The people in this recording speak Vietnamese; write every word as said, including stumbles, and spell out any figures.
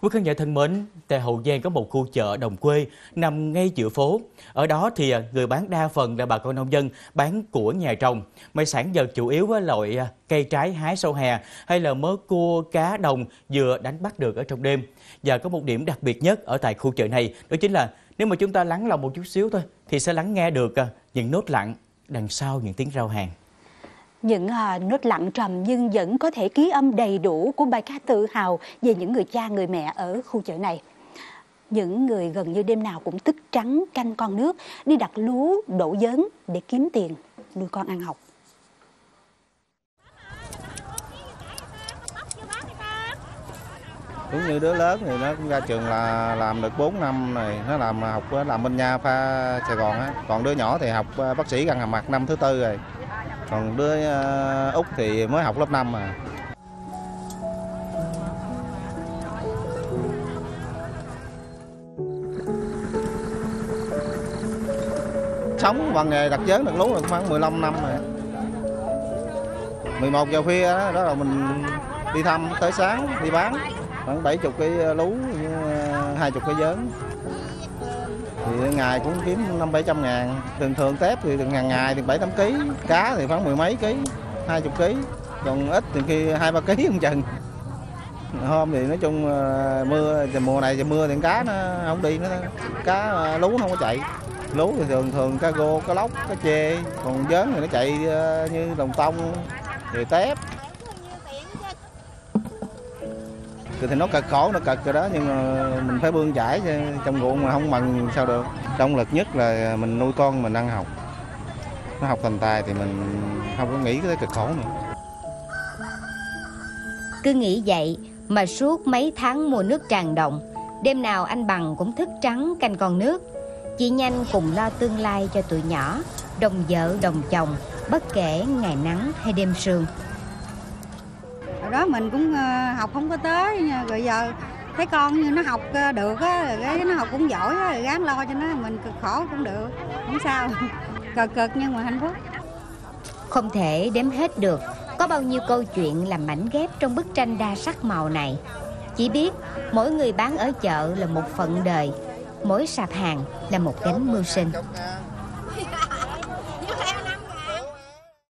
Quý khán giả thân mến, tại Hậu Giang có một khu chợ đồng quê nằm ngay giữa phố. Ở đó thì người bán đa phần là bà con nông dân bán của nhà trồng. Mấy sản vật chủ yếu là loại cây trái hái sau hè hay là mớ cua, cá đồng vừa đánh bắt được ở trong đêm. Và có một điểm đặc biệt nhất ở tại khu chợ này, đó chính là nếu mà chúng ta lắng lòng một chút xíu thôi thì sẽ lắng nghe được những nốt lặng đằng sau những tiếng rao hàng. Những à, nốt lặng trầm nhưng vẫn có thể ký âm đầy đủ của bài ca tự hào về những người cha người mẹ ở khu chợ này. Những người gần như đêm nào cũng thức trắng canh con nước, đi đặt lúa, đổ giớn để kiếm tiền nuôi con ăn học. Cũng như đứa lớn thì nó cũng ra trường là làm được bốn năm này, nó làm học làm bên nha pha Sài Gòn á. Còn đứa nhỏ thì học bác sĩ răng hàm mặt năm thứ tư rồi. Còn đứa uh, Út thì mới học lớp năm mà. Sống bằng nghề đặt giớn đặt lúa được khoảng mười lăm năm rồi. mười một giờ khuya đó, đó là mình đi thăm tới sáng đi bán khoảng bảy mươi cái lú, hai mươi cái giớn. Thì ngày cũng kiếm năm bảy trăm ngàn. Thường thường tép thì ngàn ngày thì bảy tám ký, cá thì khoảng mười mấy ký, hai mươi ký, còn ít thì khi hai ba ký không chừng. Hôm thì nói chung mưa, mùa này thì mưa thì cá nó không đi nữa, cá lú nó không có chạy. Lú thì thường thường cá gô, cá lóc, cá chê, còn giớn thì nó chạy như đồng tông, rồi tép. Thì nó cực khổ, nó cực rồi đó, nhưng mà mình phải bươn chải trong ruộng mà không mần sao được. Động lực nhất là mình nuôi con mình ăn học. Nó học thành tài thì mình không có nghĩ tới cực khổ nữa. Cứ nghĩ vậy mà suốt mấy tháng mùa nước tràn đồng, đêm nào anh Bằng cũng thức trắng canh con nước. Chị Nhanh cùng lo tương lai cho tụi nhỏ, đồng vợ đồng chồng, bất kể ngày nắng hay đêm sương. Hồi đó mình cũng học không có tới, rồi giờ thấy con như nó học được á, rồi nó học cũng giỏi á, rồi gắng lo cho nó, mình cực khổ cũng được, không sao, cực cực nhưng mà hạnh phúc. Không thể đếm hết được có bao nhiêu câu chuyện làm mảnh ghép trong bức tranh đa sắc màu này. Chỉ biết mỗi người bán ở chợ là một phận đời, mỗi sạp hàng là một gánh mưu sinh.